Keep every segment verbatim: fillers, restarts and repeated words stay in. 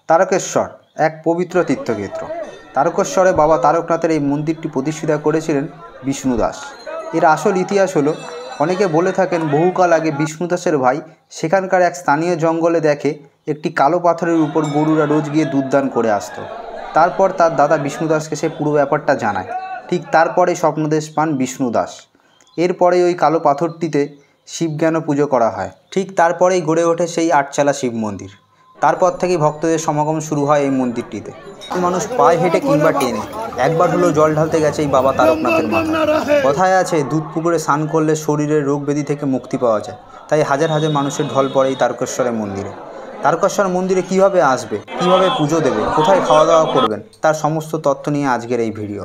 তারকেশ্বর এক পবিত্র তীর্থক্ষেত্র। তারকেশ্বরে বাবা তারকনাথের এই মন্দিরটি প্রতিষ্ঠা করেছিলেন বিষ্ণু দাস। এর আসল ইতিহাস হলো, অনেকে বলে থাকেন বহুকাল আগে বিষ্ণু দাসের ভাই সেখানকার এক স্থানীয় জঙ্গলে দেখে একটি কালো পাথরের উপর গরুরা রোজ গিয়ে দুধ দান করে আসতো। তারপর তার দাদা বিষ্ণু দাসকে সে পুরো ব্যাপারটা জানায়। ঠিক তারপরে স্বপ্নদেশ পান বিষ্ণু দাস। এরপরে ওই কালো পাথরটিতে শিবজ্ঞান পুজো করা হয়। ঠিক তারপরেই গড়ে ওঠে সেই আটচালা শিব মন্দির। তারপর থেকেই ভক্তদের সমাগম শুরু হয় এই মন্দিরটিতে। মানুষ পায়ে হেঁটে কিংবা টেনে একবার হলেও জল ঢালতে গেছে এই বাবা তারকনাথের মাথায়। কথায় আছে, দুধ পুকুরে স্নান করলে শরীরের রোগ ব্যাধি থেকে মুক্তি পাওয়া যায়। তাই হাজার হাজার মানুষের ঢল পড়ে এই তারকেশ্বরের মন্দিরে। তারকেশ্বর মন্দিরে কীভাবে আসবে, কীভাবে পুজো দেবে, কোথায় খাওয়া দাওয়া করবেন, তার সমস্ত তথ্য নিয়ে আজকের এই ভিডিও।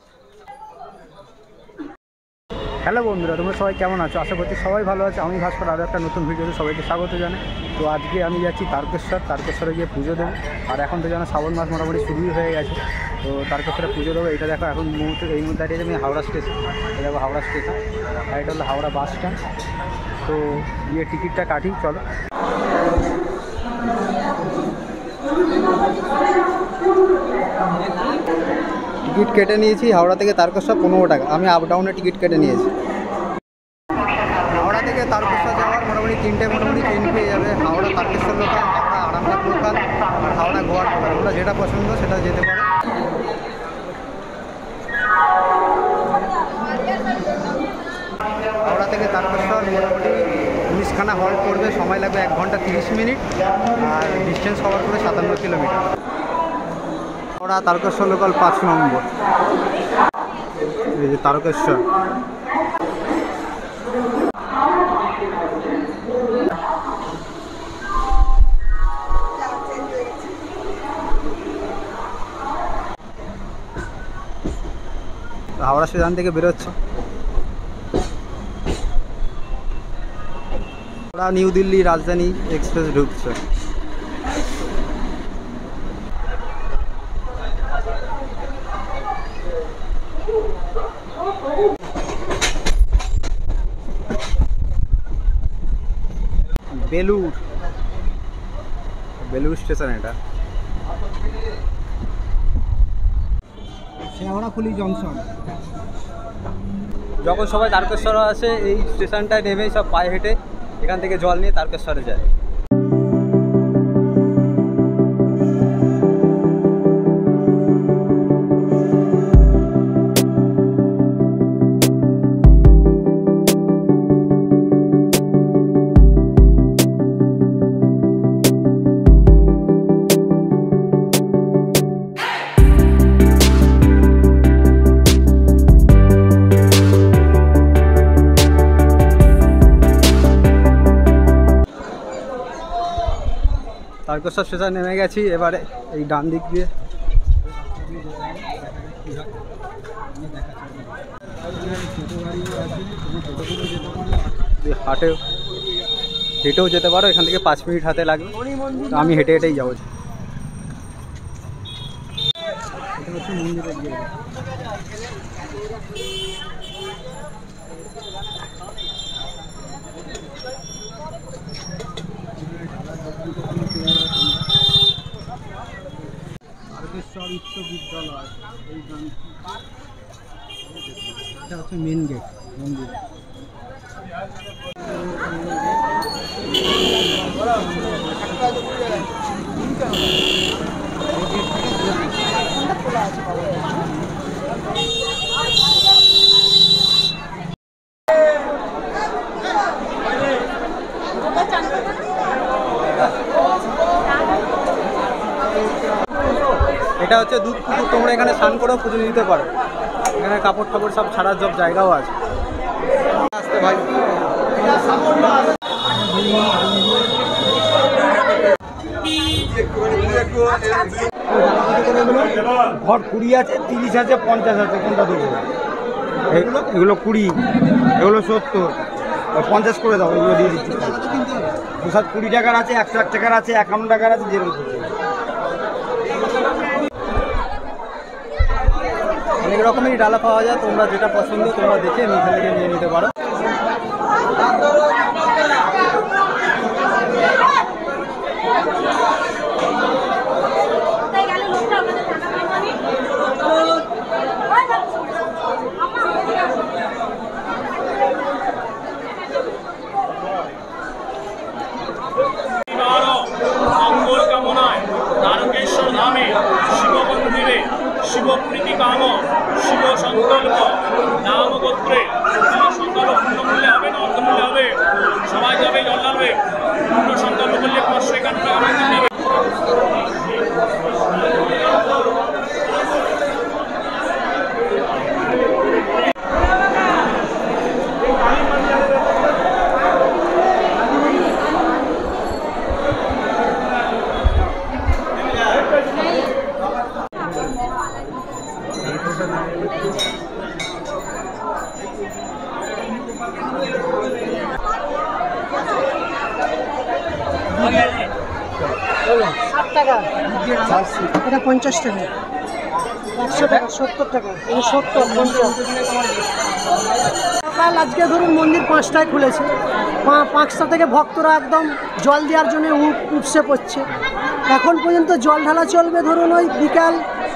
হ্যালো বন্ধুরা, তোমরা সবাই কেমন আছো? আশা করছি সবাই ভালো আছে। আমি ভাস্কর আরও একটা নতুন ভিডিওতে সবাইকে স্বাগত জানাই। তো আজকে আমি যাচ্ছি তারকেশ্বর। তারকেশ্বরে গিয়ে পুজো দেবো। আর এখন তো যেন শ্রাবণ মাস মোটামুটি শুরুই হয়ে গেছে। তো তারকেশ্বরে পুজো দেবো। এটা দেখো, এখন মুহূর্তে এই মুহূর্তে দাঁড়িয়ে আমি হাওড়া স্টেশন। এটা দেখো হাওড়া স্টেশন, আর এটা হলো হাওড়া বাস স্ট্যান্ড। তো গিয়ে টিকিটটা কাটি, চলো। টিকিট কেটে নিয়েছি হাওড়া থেকে তারকেশ্বর পনেরো টাকা। আমি আপ ডাউনে টিকিট কেটে নিয়েছি। হাওড়া থেকে তারকেশ্বর যাওয়ার মোটামুটি তিনটে মোটামুটি ট্রেন পেয়ে যাবে। হাওড়া তারকেশ্বর লোকাল, হাওড়া আরামবাগ লোকাল, আর হাওড়া গোয়ার লোকাল। ওরা যেটা পছন্দ সেটা যেতে পারে। হাওড়া থেকে তারকেশ্বর মোটামুটি উনিশখানা হল্ট করবে, সময় লাগবে এক ঘন্টা তিরিশ মিনিট, আর ডিস্টেন্স কভার করে সাতান্ন কিলোমিটার। হাওড়া তারকেশ্বর লোকাল পাঁচ নম্বর। এই যে তারকেশ্বর। হাওড়া স্টেশন থেকে বেরোচ্ছে। ওরা নিউ দিল্লি রাজধানী এক্সপ্রেস ঢুকছে। বেলুর বেলুর স্টেশন এটা। শেওড়াফুলি জংশন। যখন সবাই তারকেশ্বর আসে এই স্টেশনটায় নেমেই সব পায়ে হেঁটে এখান থেকে জল নিয়ে তারকেশ্বরে যায়। তারকেশ্বর স্টেশন নেমে গেছি। এবারে এই ডান দিক দিয়ে হাটে হেঁটেও যেতে পারো। এখান থেকে পাঁচ মিনিট হাতে লাগবে। আমি হেঁটে হেঁটেই যাবো। এটা হচ্ছে মন্দিরের গিয়ে। তারকেশ্বর উচ্চ বিদ্যালয়, এই এটা হচ্ছে মেন গেট মন্দির। এটা হচ্ছে দুধ পুকুর। তোমরা এখানে স্নান করেও পুজো দিতে পারো। এখানে কাপড় টাপড় সব ছাড়ার সব জায়গাও আছে। আসতে ভাই, ঘর কুড়ি আছে, তিরিশ আছে, পঞ্চাশ আছে, কোনটা দেবো? এগুলো এগুলো কুড়ি, এগুলো সত্তর, পঞ্চাশ করে দাও। এগুলো দিয়ে দিচ্ছি। প্রসাদ কুড়ি টাকার আছে, একশো এক টাকার আছে, একান্ন টাকার আছে, যেরকম অনেক রকমেরই ডালা পাওয়া যায়। তোমরা যেটা পছন্দ তোমরা দেখে এখান থেকে নিয়ে নিতে পারো। শিব প্রীতি কাম শিব সংকল্প নাম গোত্রে সংকল্প পূর্ণমূল্যে হবে না অর্ধমূল্যে হবে, সবাই যাবে জল ঢালবে। পূর্ণ সংকল্প করলে পাঁচশো একান্ন টাকা বেতন নেবে। ষাট টাকা, এটা পঞ্চাশ টাকা, একশো টাকা, সত্তর টাকা, এটা সত্তর পঞ্চাশ। সকাল আজকে ধরুন মন্দির পাঁচটায় খুলেছে, পাঁচটা থেকে ভক্তরা একদম জল দেওয়ার জন্য উপসে পড়ছে। এখন পর্যন্ত জল ঢালা চলবে ধরুন ওই বিকাল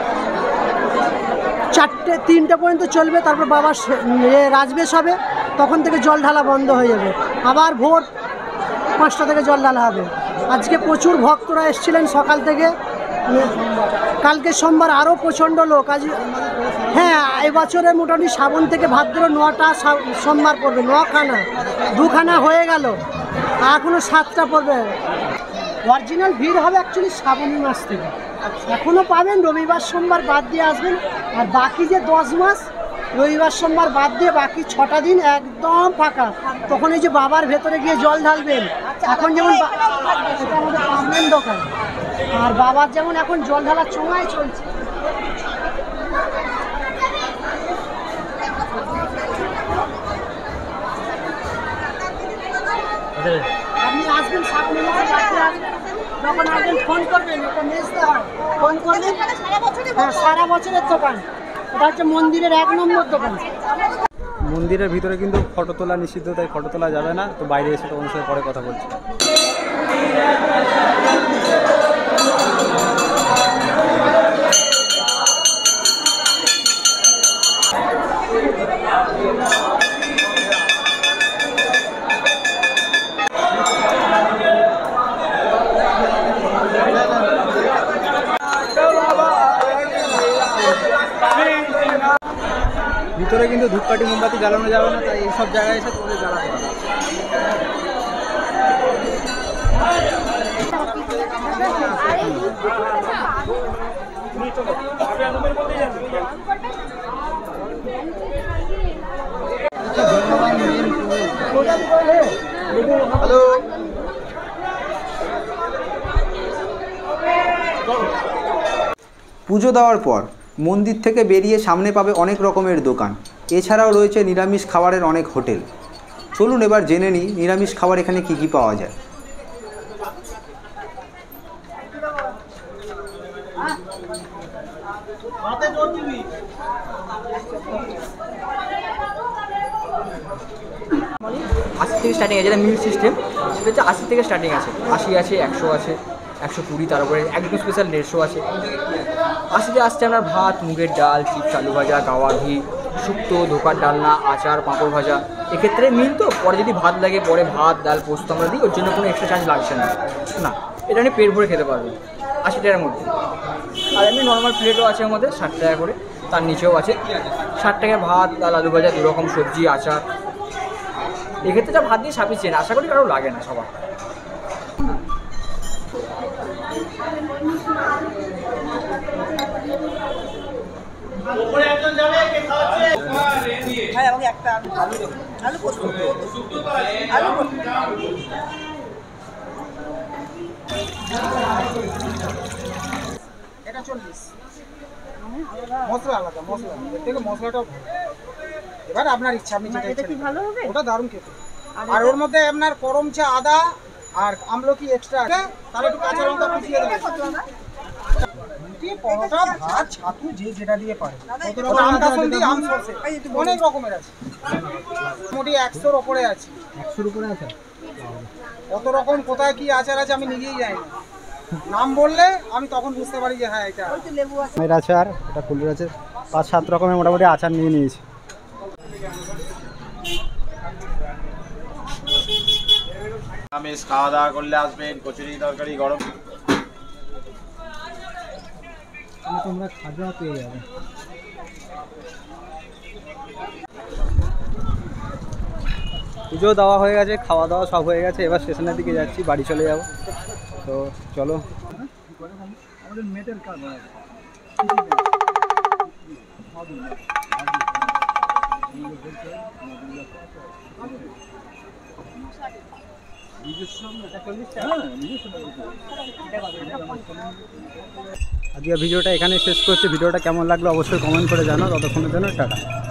চারটে তিনটে পর্যন্ত চলবে, তারপর বাবার রাজবেশ হবে, তখন থেকে জল ঢালা বন্ধ হয়ে যাবে। আবার ভোর পাঁচটা থেকে জল ঢালা হবে। আজকে প্রচুর ভক্তরা এসেছিলেন সকাল থেকে, কালকে সোমবার আরও প্রচণ্ড লোক। আজ হ্যাঁ, এবছরের মোটামুটি শ্রাবণ থেকে ভাদ্র নটা সোমবার পড়বে, নখানা, দুখানা হয়ে গেল, এখনও সাতটা পড়বে। অরিজিনাল ভিড় হবে অ্যাকচুয়ালি শ্রাবণী মাস থেকে, এখনও পাবেন। রবিবার সোমবার বাদ দিয়ে আসবেন, আর বাকি যে দশ মাস রবিবার সোমবার বাদ দিয়ে বাকি ছটা দিন একদম ফাঁকা। তখন এই যে বাবার ভেতরে গিয়ে জল ঢালবেন, এখন যেমন এটা আমাদের পাবলেন দোকান, আর বাবার যেমন এখন জল ঢালার চোঙায় চলছে। আপনি আসবেন শ্রাবণী মাসে রাত্রে আসবেন, যখন আসবেন ফোন করবেন, এটা মেজতে হয়, ফোন করবেন। হ্যাঁ, সারা বছরের দোকান, এটা হচ্ছে মন্দিরের এক নম্বর দোকান। মন্দিরের ভিতরে কিন্তু ফটো তোলা নিষিদ্ধ, তাই ফটো তোলা যাবে না। তো বাইরে এসে তোমার সাথে পরে কথা বলছি। ভিতরে কিন্তু ধূপকাঠি মোমবাতি জ্বালানো যাবে না, তাই এইসব জায়গায় এসে তোমাদের জ্বালাতে হবে। হ্যালো, পুজো দেওয়ার পর মন্দির থেকে বেরিয়ে সামনে পাবে অনেক রকমের দোকান, এছাড়াও রয়েছে নিরামিষ খাবারের অনেক হোটেল। চলুন এবার জেনে নিই নিরামিষ খাবার এখানে কি কি পাওয়া যায়। আশি থেকে স্টার্টিং আছে, যেটা মিল সিস্টেম, সেটা হচ্ছে আশি থেকে স্টার্টিং আছে। আশি আছে, একশো আছে, একশো কুড়ি, তারপরে একদম স্পেশাল দেড়শো আছে। আশিতে আসছে আপনার ভাত, মুগের ডাল, চিপস, আলু ভাজা, গাওয়া ঘি, শুক্তো, ধোকার ডালনা, আচার, পাঁপড় ভাজা। এক্ষেত্রে মিল তো, পরে যদি ভাত লাগে পরে ভাত, ডাল, পোস্ত আমরা দিই, ওর জন্য কোনো এক্সট্রা চার্জ লাগছে না। না, এটা আপনি পেট ভরে খেতে পারবেন আশি টাকার মধ্যে। আর এমনি নর্মাল প্লেটও আছে আমাদের ষাট টাকা করে, তার নিচেও আছে ষাট টাকায় ভাত, ডাল, আলু ভাজা, দু রকম সবজি, আচার। এক্ষেত্রে যা ভাত দিয়ে সাফিসিয়েন্ট, আশা করি কারো লাগে না সবার। হ্যাঁ, আমাকে একটা আলু আলু পোস্ত আলু পোস্ত এটা চল্লিশ, মশলা আলাদা, মশলা এর থেকে মশলাটাও ভালো। এবার আপনার ইচ্ছা, আপনি যেটা ইচ্ছা নেবেন। ভালো হবে, ওটা দারুণ খেতে। আর ওর মধ্যে আপনার করমচা, আদা আর আমলকি এক্সট্রা আছে, তাহলে একটু কাঁচা লঙ্কা কুচিয়ে দেবেন। পরোটা, ভাত, ছাতু, যে যেটা দিয়ে পারে। আম সরষে অনেক রকমের আছে, মোটামুটি একশোর ওপরে আছে। একশোর উপরে আছে? কত রকম কোথায় কি আচার আছে আমি নিজেই জানি না, নাম বললে আমি তখন বুঝতে পারি যে হ্যাঁ এটা এটা আচার, এটা ফুলের আছে, পাঁচ সাত রকমের মোটামুটি আচার নিয়ে নিয়েছি। নিরামিষ খাওয়া দাওয়া করলে আসবেন, কচুরি তরকারি গরম। তাহলে তোমরা খাজা পেয়ে যাবে। পুজো দেওয়া হয়ে গেছে, খাওয়া দাওয়া সব হয়ে গেছে, এবার স্টেশনের দিকে যাচ্ছি, বাড়ি চলে যাব। তো চলো। আমাদের মেটের কাজ আজকে ভিডিওটা এখানে শেষ করছি। ভিডিওটা কেমন লাগলো অবশ্যই কমেন্ট করে জানাও। ততক্ষণের জন্য টাটা।